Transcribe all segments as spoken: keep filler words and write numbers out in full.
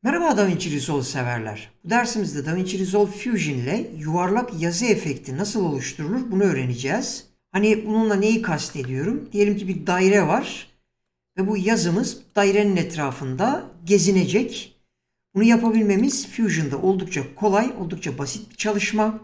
Merhaba DaVinci Resolve severler. Bu dersimizde DaVinci Resolve Fusion ile yuvarlak yazı efekti nasıl oluşturulur bunu öğreneceğiz. Hani bununla neyi kastediyorum? Diyelim ki bir daire var ve bu yazımız dairenin etrafında gezinecek. Bunu yapabilmemiz Fusion'da oldukça kolay, oldukça basit bir çalışma.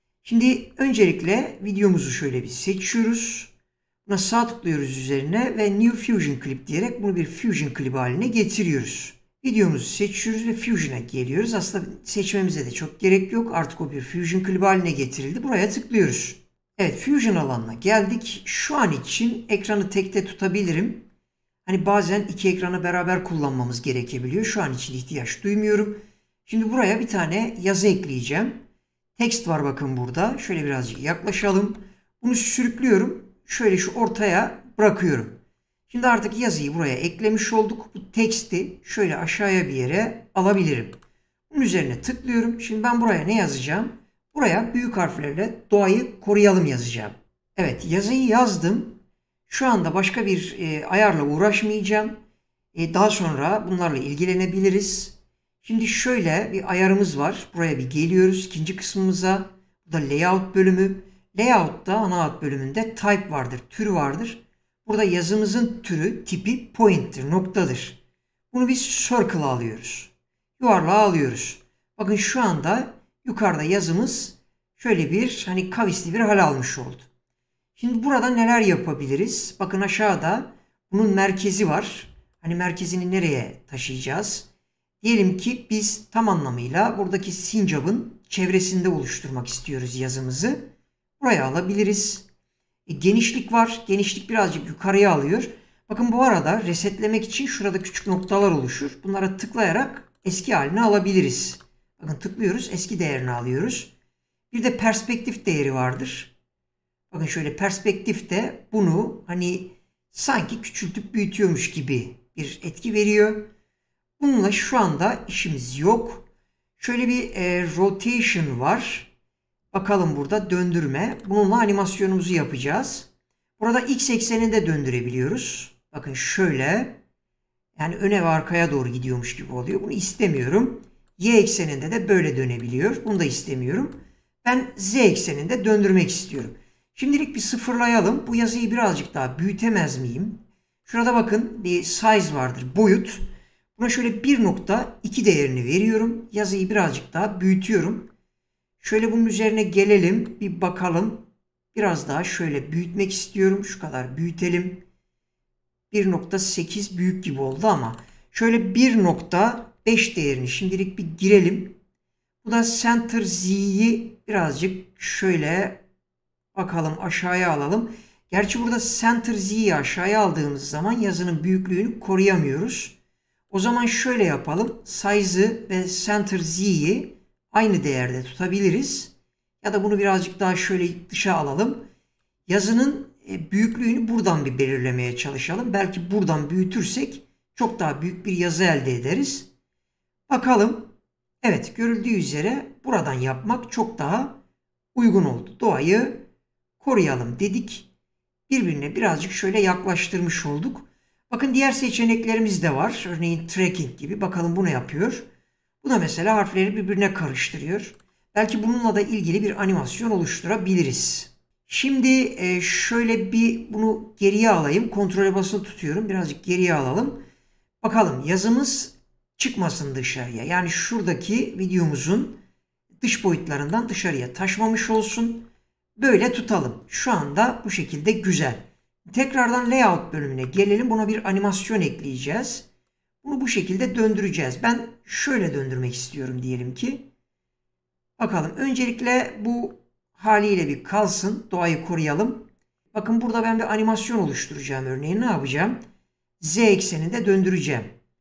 Şimdi öncelikle videomuzu şöyle bir seçiyoruz. Buna sağ tıklıyoruz üzerine ve New Fusion Clip diyerek bunu bir Fusion Clip haline getiriyoruz. Videomuzu seçiyoruz ve Fusion'a geliyoruz. Aslında seçmemize de çok gerek yok. Artık o bir Fusion Clip haline getirildi. Buraya tıklıyoruz. Evet, Fusion alanına geldik. Şu an için ekranı tekte tutabilirim. Hani bazen iki ekranı beraber kullanmamız gerekebiliyor. Şu an için ihtiyaç duymuyorum. Şimdi buraya bir tane yazı ekleyeceğim. Text var bakın burada. Şöyle birazcık yaklaşalım. Bunu sürüklüyorum. Şöyle şu ortaya bırakıyorum. Şimdi artık yazıyı buraya eklemiş olduk. Bu teksti şöyle aşağıya bir yere alabilirim. Bunun üzerine tıklıyorum. Şimdi ben buraya ne yazacağım? Buraya büyük harflerle doğayı koruyalım yazacağım. Evet, yazıyı yazdım. Şu anda başka bir e, ayarla uğraşmayacağım. E, daha sonra bunlarla ilgilenebiliriz. Şimdi şöyle bir ayarımız var. Buraya bir geliyoruz ikinci kısmımıza. Bu da layout bölümü. Layout'ta ana hat bölümünde type vardır, tür vardır. Burada yazımızın türü, tipi point'tir, noktadır. Bunu biz circle alıyoruz. Yuvarlağı alıyoruz. Bakın şu anda yukarıda yazımız şöyle bir hani kavisli bir hal almış oldu. Şimdi burada neler yapabiliriz? Bakın aşağıda bunun merkezi var. Hani merkezini nereye taşıyacağız? Diyelim ki biz tam anlamıyla buradaki sincapın çevresinde oluşturmak istiyoruz yazımızı. Buraya alabiliriz. E, genişlik var. Genişlik birazcık yukarıya alıyor. Bakın bu arada resetlemek için şurada küçük noktalar oluşur. Bunlara tıklayarak eski haline alabiliriz. Bakın tıklıyoruz. Eski değerini alıyoruz. Bir de perspektif değeri vardır. Bakın şöyle perspektif de bunu hani sanki küçültüp büyütüyormuş gibi bir etki veriyor. Bununla şu anda işimiz yok. Şöyle bir e, rotation var. Bakalım burada döndürme. Bununla animasyonumuzu yapacağız. Burada x ekseninde döndürebiliyoruz. Bakın şöyle. Yani öne ve arkaya doğru gidiyormuş gibi oluyor. Bunu istemiyorum. Y ekseninde de böyle dönebiliyor. Bunu da istemiyorum. Ben z ekseninde döndürmek istiyorum. Şimdilik bir sıfırlayalım. Bu yazıyı birazcık daha büyütemez miyim? Şurada bakın bir size vardır. Boyut. Buna şöyle bir nokta iki değerini veriyorum. Yazıyı birazcık daha büyütüyorum. Şöyle bunun üzerine gelelim. Bir bakalım. Biraz daha şöyle büyütmek istiyorum. Şu kadar büyütelim. bir nokta sekiz büyük gibi oldu ama şöyle bir nokta beş değerini şimdilik bir girelim. Bu da Center Z'yi birazcık şöyle bakalım aşağıya alalım. Gerçi burada Center Z'yi aşağıya aldığımız zaman yazının büyüklüğünü koruyamıyoruz. O zaman şöyle yapalım. Size'ı ve Center Z'yi aynı değerde tutabiliriz. Ya da bunu birazcık daha şöyle dışa alalım. Yazının büyüklüğünü buradan bir belirlemeye çalışalım. Belki buradan büyütürsek çok daha büyük bir yazı elde ederiz. Bakalım. Evet, görüldüğü üzere buradan yapmak çok daha uygun oldu. Doğayı koruyalım dedik. Birbirine birazcık şöyle yaklaştırmış olduk. Bakın diğer seçeneklerimiz de var. Örneğin tracking gibi. Bakalım bu ne yapıyor? Bu da mesela harfleri birbirine karıştırıyor. Belki bununla da ilgili bir animasyon oluşturabiliriz. Şimdi şöyle bir bunu geriye alayım. Kontrole basılı tutuyorum. Birazcık geriye alalım. Bakalım yazımız çıkmasın dışarıya. Yani şuradaki videomuzun dış boyutlarından dışarıya taşmamış olsun. Böyle tutalım. Şu anda bu şekilde güzel. Tekrardan layout bölümüne gelelim. Buna bir animasyon ekleyeceğiz. Bunu bu şekilde döndüreceğiz. Ben şöyle döndürmek istiyorum diyelim ki. Bakalım. Öncelikle bu haliyle bir kalsın. Doğayı koruyalım. Bakın burada ben bir animasyon oluşturacağım. Örneğin ne yapacağım? Z ekseninde döndüreceğim.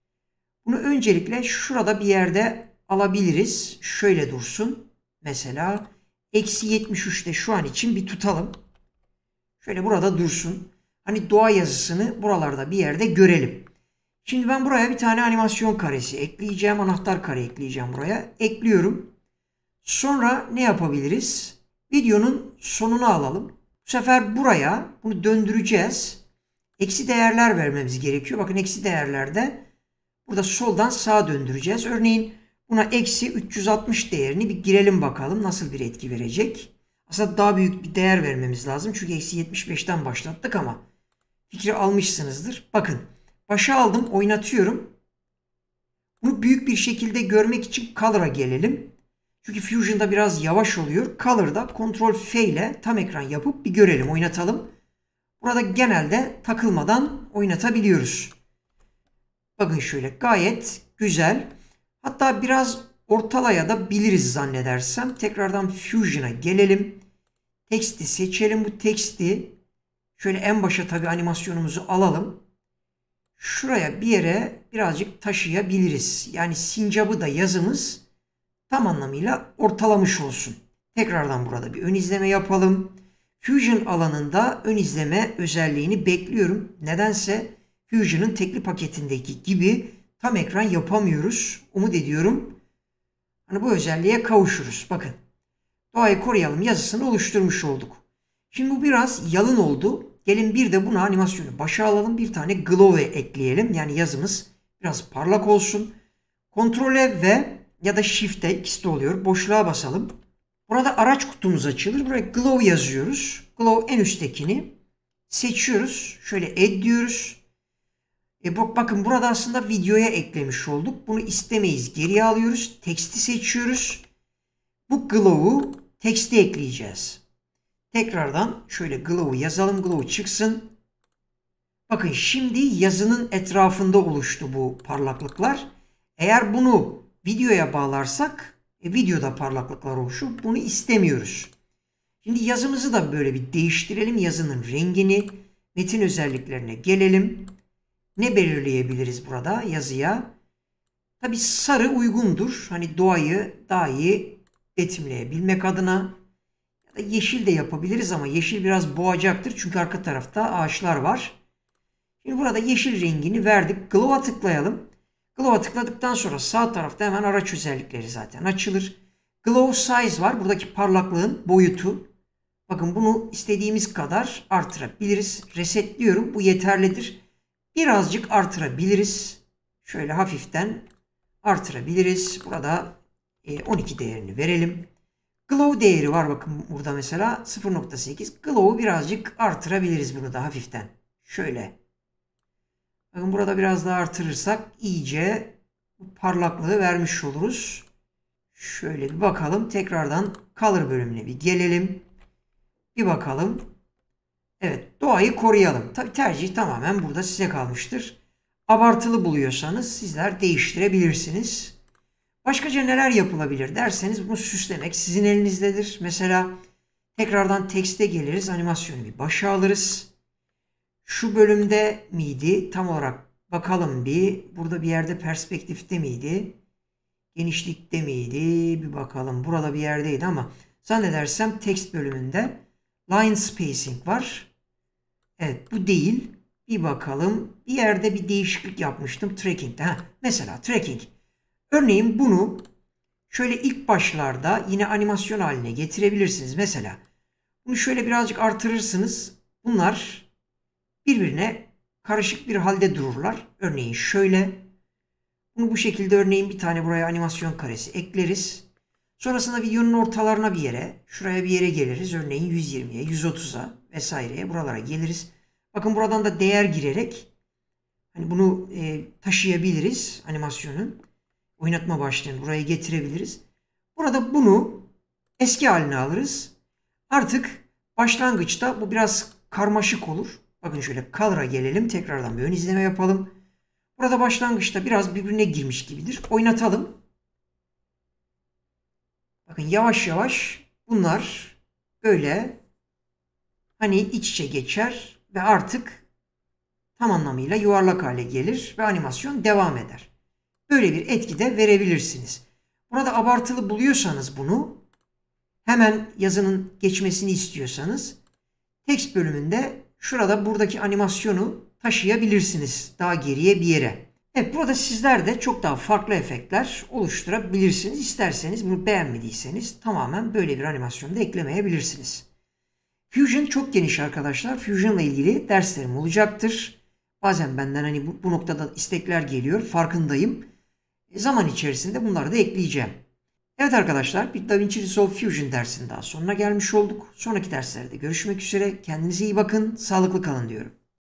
Bunu öncelikle şurada bir yerde alabiliriz. Şöyle dursun. Mesela eksi yetmiş üçte şu an için bir tutalım. Şöyle burada dursun. Hani doğa yazısını buralarda bir yerde görelim. Şimdi ben buraya bir tane animasyon karesi ekleyeceğim. Anahtar kare ekleyeceğim buraya. Ekliyorum. Sonra ne yapabiliriz? Videonun sonunu alalım. Bu sefer buraya bunu döndüreceğiz. Eksi değerler vermemiz gerekiyor. Bakın eksi değerlerde Burada soldan sağa döndüreceğiz. Örneğin buna eksi üç yüz altmış değerini bir girelim bakalım nasıl bir etki verecek. Aslında daha büyük bir değer vermemiz lazım. Çünkü eksi yetmiş beşten başlattık ama fikri almışsınızdır. Bakın başa aldım, oynatıyorum. Bunu büyük bir şekilde görmek için Color'a gelelim. Çünkü Fusion'da biraz yavaş oluyor. Color'da Ctrl F ile tam ekran yapıp bir görelim, oynatalım. Burada genelde takılmadan oynatabiliyoruz. Bakın şöyle gayet güzel. Hatta biraz ortalaya da biliriz zannedersem. Tekrardan Fusion'a gelelim. Teksti seçelim. Bu teksti şöyle en başa tabii animasyonumuzu alalım. Şuraya bir yere birazcık taşıyabiliriz. Yani sincabı da yazımız tam anlamıyla ortalamış olsun. Tekrardan burada bir ön izleme yapalım. Fusion alanında ön izleme özelliğini bekliyorum. Nedense Fusion'ın tekli paketindeki gibi tam ekran yapamıyoruz. Umut ediyorum hani bu özelliğe kavuşuruz. Bakın doğayı koruyalım yazısını oluşturmuş olduk. Şimdi bu biraz yalın oldu. Gelin bir de buna animasyonu başa alalım. Bir tane glow ekleyelim. Yani yazımız biraz parlak olsun. Ctrl V ya da Shift'e, ikisi de oluyor. Boşluğa basalım. Burada araç kutumuz açılır. Buraya glow yazıyoruz. Glow en üsttekini seçiyoruz. Şöyle add diyoruz. E bak, bakın burada aslında videoya eklemiş olduk. Bunu istemeyiz. Geriye alıyoruz. Teksti seçiyoruz. Bu glow'u tekste ekleyeceğiz. Tekrardan şöyle glow'u yazalım. Glow çıksın. Bakın şimdi yazının etrafında oluştu bu parlaklıklar. Eğer bunu videoya bağlarsak e, videoda parlaklıklar oluşur. Bunu istemiyoruz. Şimdi yazımızı da böyle bir değiştirelim. Yazının rengini, metin özelliklerine gelelim. Ne belirleyebiliriz burada yazıya? Tabi sarı uygundur. Hani doğayı daha iyi betimleyebilmek adına. Ya da yeşil de yapabiliriz ama yeşil biraz boğacaktır. Çünkü arka tarafta ağaçlar var. Şimdi burada yeşil rengini verdik. Glow'a tıklayalım. Glow'a tıkladıktan sonra sağ tarafta hemen araç özellikleri zaten açılır. Glow size var. Buradaki parlaklığın boyutu. Bakın bunu istediğimiz kadar artırabiliriz. Resetliyorum. Bu yeterlidir. Birazcık artırabiliriz. Şöyle hafiften artırabiliriz. Burada on iki değerini verelim. Glow değeri var bakın burada mesela sıfır nokta sekiz. Glow'u birazcık artırabiliriz bunu da hafiften. Şöyle. Bakın burada biraz daha artırırsak iyice bu parlaklığı vermiş oluruz. Şöyle bir bakalım. Tekrardan color bölümüne bir gelelim. Bir bakalım. Evet, doğayı koruyalım. Tabi tercih tamamen burada size kalmıştır. Abartılı buluyorsanız sizler değiştirebilirsiniz. Başkaca neler yapılabilir derseniz bunu süslemek sizin elinizdedir. Mesela tekrardan tekste geliriz. Animasyonu bir başa alırız. Şu bölümde miydi? Tam olarak bakalım bir. Burada bir yerde perspektifte miydi? Genişlikte miydi? Bir bakalım. Burada bir yerdeydi ama zannedersem text bölümünde line spacing var. Evet, bu değil. Bir bakalım. Bir yerde bir değişiklik yapmıştım. Tracking'de. Heh, mesela tracking. Örneğin bunu şöyle ilk başlarda yine animasyon haline getirebilirsiniz. Mesela bunu şöyle birazcık artırırsınız. Bunlar birbirine karışık bir halde dururlar. Örneğin şöyle. Bunu bu şekilde örneğin bir tane buraya animasyon karesi ekleriz. Sonrasında videonun ortalarına bir yere, şuraya bir yere geliriz. Örneğin yüz yirmiye, yüz otuza vesaireye buralara geliriz. Bakın buradan da değer girerek hani bunu e, taşıyabiliriz animasyonun. Oynatma başlığını buraya getirebiliriz. Burada bunu eski haline alırız. Artık başlangıçta bu biraz karmaşık olur. Bakın şöyle color'a gelelim. Tekrardan bir ön izleme yapalım. Burada başlangıçta biraz birbirine girmiş gibidir. Oynatalım. Bakın yavaş yavaş bunlar böyle hani iç içe geçer ve artık tam anlamıyla yuvarlak hale gelir ve animasyon devam eder. Böyle bir etki de verebilirsiniz. Burada abartılı buluyorsanız bunu hemen yazının geçmesini istiyorsanız text bölümünde şurada buradaki animasyonu taşıyabilirsiniz daha geriye bir yere. Evet, burada sizler de çok daha farklı efektler oluşturabilirsiniz. İsterseniz bunu beğenmediyseniz tamamen böyle bir animasyonu da eklemeyebilirsiniz. Fusion çok geniş arkadaşlar. Fusion ile ilgili derslerim olacaktır. Bazen benden hani bu, bu noktada istekler geliyor, farkındayım. E, zaman içerisinde bunları da ekleyeceğim. Evet arkadaşlar, bir DaVinci Resolve Fusion dersinin daha sonuna gelmiş olduk. Sonraki derslerde görüşmek üzere. Kendinize iyi bakın, sağlıklı kalın diyorum.